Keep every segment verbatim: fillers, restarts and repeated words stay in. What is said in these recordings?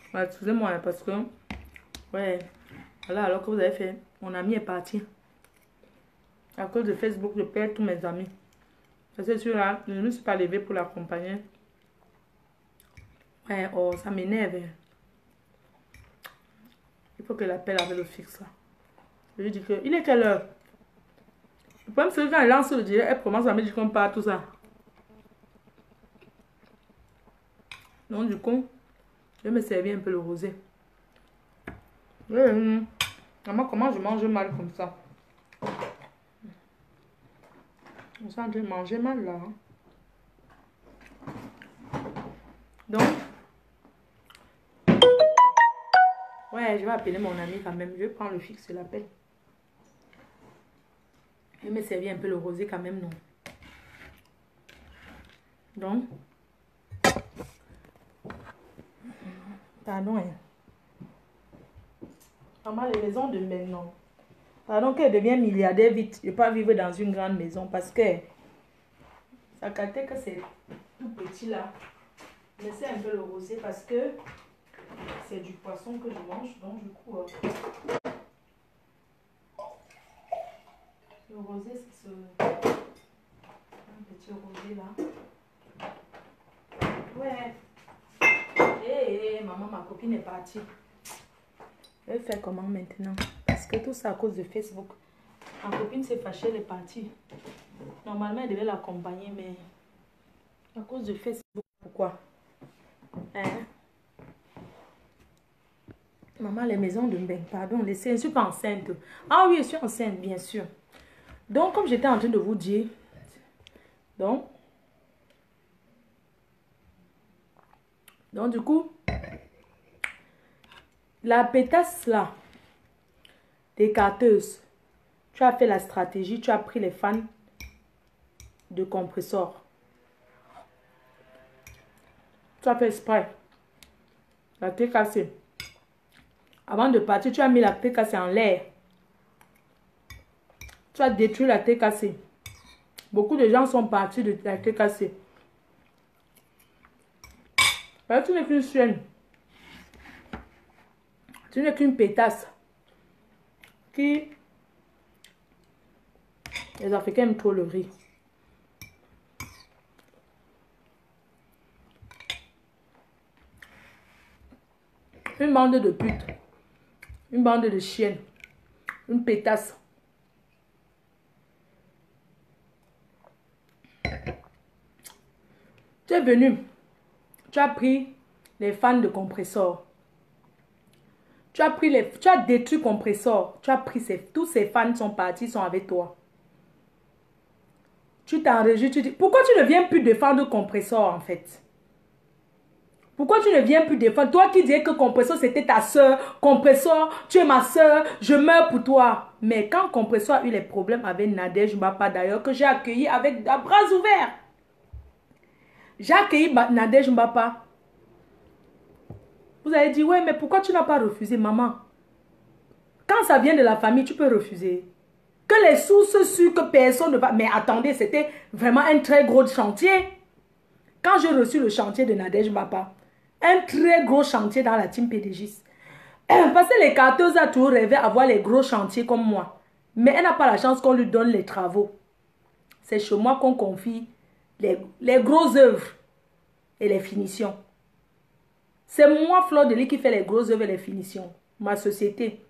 Ouais, excusez-moi, hein, parce que... Ouais. Voilà, alors que vous avez fait... Mon ami est parti. À cause de Facebook, je perds tous mes amis. Parce que celui-là, je ne me suis pas levée pour l'accompagner. Ouais, oh, ça m'énerve. Il faut qu'elle appelle avec le fixe, là. Je lui dis que... Il est quelle heure? Le problème, c'est que quand elle lance le direct, elle commence à me dire qu'on part, tout ça. Donc, du coup, je vais me servir un peu le rosé. Mmh. Maman, comment je mange mal comme ça? On sent en train de manger mal, là. Donc, ouais, je vais appeler mon ami quand même. Je vais prendre le fixe, je l'appelle. Je vais me servir un peu le rosé quand même, non? Donc, pardon, hein. Maman, les maisons de maintenant. Pardon qu'elle devienne milliardaire vite. Je ne vais pas vivre dans une grande maison parce que ça capte que c'est tout petit là. Laissez un peu le rosé parce que c'est du poisson que je mange. Donc du coup, euh, le rosé c'est ce un petit rosé là. Ouais. Hé, hey, hey, maman, ma copine est partie. Je vais faire comment maintenant? Parce que tout ça à cause de Facebook. Ma copine s'est fâchée, elle est partie. Normalement, elle devait l'accompagner, mais à cause de Facebook, pourquoi? Hein? Maman, les maisons de Mbeng, pardon, laissez, je ne suis pas enceinte. Ah oui, je suis enceinte, bien sûr. Donc, comme j'étais en train de vous dire, donc, donc du coup, la pétasse là, des carteuses, tu as fait la stratégie, tu as pris les fans de compresseur. Tu as fait exprès. La T K C. Avant de partir, tu as mis la T K C en l'air. Tu as détruit la T K C. Beaucoup de gens sont partis de la T K C. Alors, tu n'es qu'une chienne. Tu n'es qu'une pétasse. Qui... Les Africains aiment trop le riz. Une bande de putes. Une bande de chiennes. Une pétasse. Tu es venu. Tu as pris les fans de compresseur. Tu as pris les... Tu as détruit compresseur. Tu as pris ces... Tous ces fans sont partis, sont avec toi. Tu t'enregistres, tu dis... Pourquoi tu ne viens plus défendre compresseur en fait? Pourquoi tu ne viens plus défendre? Toi qui disais que compresseur c'était ta soeur. Compresseur, tu es ma soeur. Je meurs pour toi. Mais quand compresseur a eu les problèmes avec Nadège Mbapa d'ailleurs, que j'ai accueilli avec à bras ouverts. J'ai accueilli Nadège Mbapa. Vous avez dit, ouais, mais pourquoi tu n'as pas refusé, maman? Quand ça vient de la famille, tu peux refuser. Que les sources sûres que personne ne va... Mais attendez, c'était vraiment un très gros chantier. Quand j'ai reçu le chantier de Nadège Mbapa, un très gros chantier dans la team P D G. Parce que les carteuses a toujours rêvé d'avoir les gros chantiers comme moi. Mais elle n'a pas la chance qu'on lui donne les travaux. C'est chez moi qu'on confie les, les grosses œuvres et les finitions. C'est moi, Fleur de Lys, qui fait les grosses œuvres et les finitions. Ma société.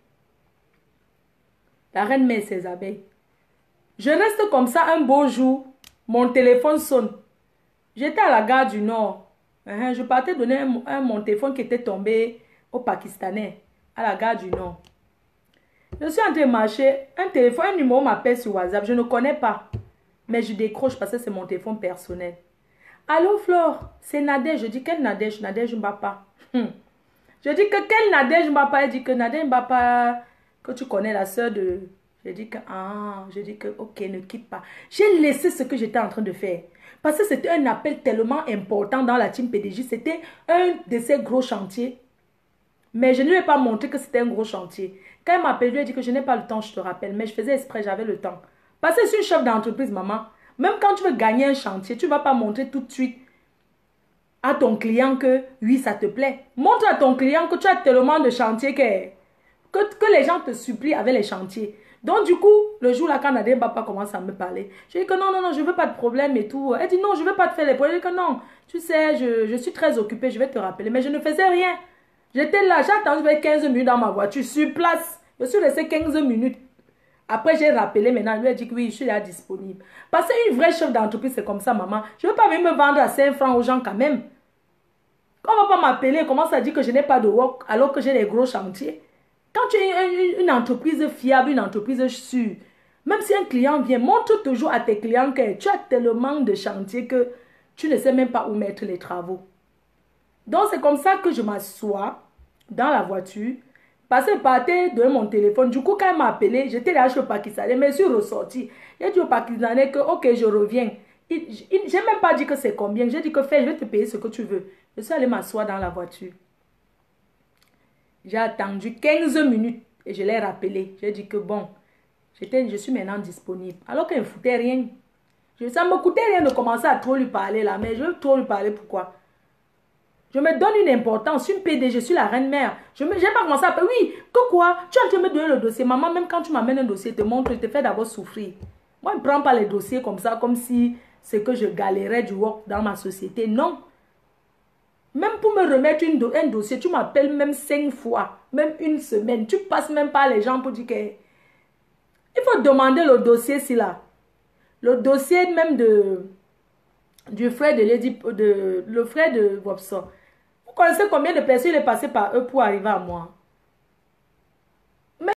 La reine mère ses abeilles. Je reste comme ça un beau jour. Mon téléphone sonne. J'étais à la gare du Nord. Uh-huh. Je partais donner un, un, mon téléphone qui était tombé au Pakistanais. À la gare du Nord. Je suis en train de marcher. Un téléphone, un numéro m'appelle sur WhatsApp. Je ne connais pas. Mais je décroche parce que c'est mon téléphone personnel. Allô, Flore, c'est Nadège. Je dis, quelle Nadège? Nadège Mbapa. Hum. Je dis que quelle Nadège Mbapa? Elle dit que Nadège Mbapa, que tu connais la soeur de... Je dis que, ah, je dis que, ok, ne quitte pas. J'ai laissé ce que j'étais en train de faire. Parce que c'était un appel tellement important dans la team P D J. C'était un de ces gros chantiers. Mais je ne lui ai pas montré que c'était un gros chantier. Quand elle m'a appelé, je lui ai dit que je n'ai pas le temps, je te rappelle. Mais je faisais exprès, j'avais le temps. Parce que je suis une chef d'entreprise, maman. Même quand tu veux gagner un chantier, tu ne vas pas montrer tout de suite à ton client que oui, ça te plaît. Montre à ton client que tu as tellement de chantiers que, que, que les gens te supplient avec les chantiers. Donc du coup, le jour là, quand Nadine Papa commence à me parler, je dis que non, non, non, je veux pas de problème et tout. Elle dit non, je veux pas te faire les problèmes. Je dis que non, tu sais, je, je suis très occupée, je vais te rappeler. Mais je ne faisais rien. J'étais là, j'ai attendu quinze minutes dans ma voiture, sur place. Je suis restée quinze minutes. Après, j'ai rappelé maintenant, elle lui a dit que oui, je suis là disponible. Parce qu'une vraie chef d'entreprise, c'est comme ça, maman. Je ne veux pas venir me vendre à cinq francs aux gens quand même. On ne va pas m'appeler, commence à dire que je n'ai pas de work alors que j'ai des gros chantiers. Quand tu es une, une entreprise fiable, une entreprise sûre, même si un client vient, montre toujours à tes clients que tu as tellement de chantiers que tu ne sais même pas où mettre les travaux. Donc, c'est comme ça que je m'assois dans la voiture. Parce que je partais de mon téléphone. Du coup, quand elle m'a appelé, j'étais là chez le Pakistanais, mais je suis ressortie. J'ai dit au Pakistanais que, ok, je reviens. Je n'ai même pas dit que c'est combien. J'ai dit que fais, je vais te payer ce que tu veux. Je suis allée m'asseoir dans la voiture. J'ai attendu quinze minutes et je l'ai rappelé. J'ai dit que bon, je suis maintenant disponible. Alors qu'elle ne me foutait rien. Ça ne me coûtait rien de commencer à trop lui parler là, mais je veux trop lui parler pourquoi? Je me donne une importance, je suis une P D, je suis la reine-mère. Je n'ai pas commencé à parler. Oui, que quoi? Tu es en train de me donner le dossier. Maman, même quand tu m'amènes un dossier, te montre, je te fais d'abord souffrir. Moi, je ne prends pas les dossiers comme ça, comme si c'est que je galérais du work dans ma société. Non. Même pour me remettre une do un dossier, tu m'appelles même cinq fois, même une semaine. Tu passes même pas les gens pour dire que... Il faut demander le dossier si là. Le dossier même de... Du frère de Lady... De, le frère de Wopson. Vous connaissez combien de personnes il est passé par eux pour arriver à moi?